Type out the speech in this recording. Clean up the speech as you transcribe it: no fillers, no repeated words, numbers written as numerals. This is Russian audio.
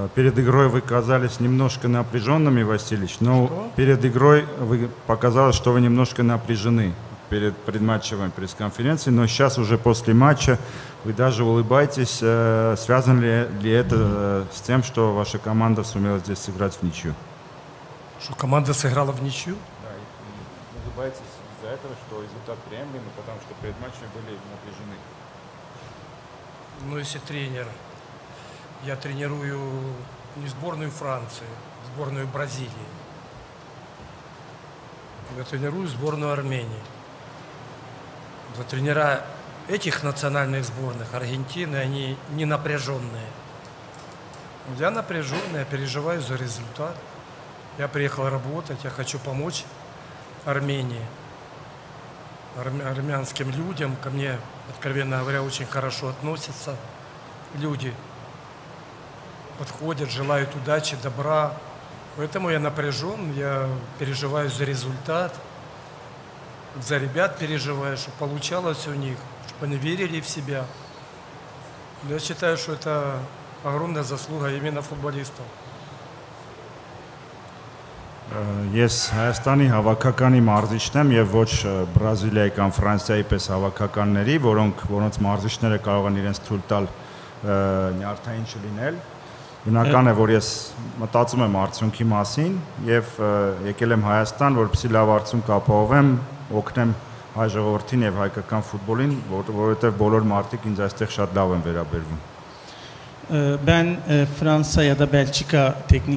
Перед игрой вы казались немножко напряженными, Васильевич, но Что? перед игрой вы показалось, что вы немножко напряжены перед предматчевой пресс-конференцией, но сейчас уже после матча вы даже улыбаетесь. Связано ли это с тем, что ваша команда сумела здесь сыграть в ничью? Что команда сыграла в ничью? Да, и улыбаетесь из-за этого, что результат приемлемый, потому что перед матчем были напряжены. Ну, если тренер, я тренирую не сборную Франции, сборную Бразилии. Я тренирую сборную Армении. За тренера этих национальных сборных Аргентины, они не напряженные. Я напряженный, я переживаю за результат. Я приехал работать, я хочу помочь Армении, армянским людям. Ко мне, откровенно говоря, очень хорошо относятся люди. Подходят, желают удачи, добра. Поэтому я напряжен, я переживаю за результат, за ребят переживаю, чтобы получалось у них, чтобы они верили в себя. Я считаю, что это огромная заслуга именно футболистов. Ես Հայաստանի հավաքականի մարզիչն եմ եւ ոչ Բրազիլիայի կամ Ֆրանսիայի պես հավաքականների, որոնց մարզիչները կարող են իրենց թույլ տալ նյարդային չլինել։ Բնական է, որ ես մտածում եմ արդյունքի մասին եւ եկել եմ Հայաստան, որպեսզի լավ արդյունք ապահովեմ, օգնեմ հայ ժողովրդին եւ հայկական ֆուտբոլին, որովհետեւ բոլոր մարդիկ ինձ այստեղ շատ լավ են վերաբերվում։ Ben Fransa ya da Belçika teknik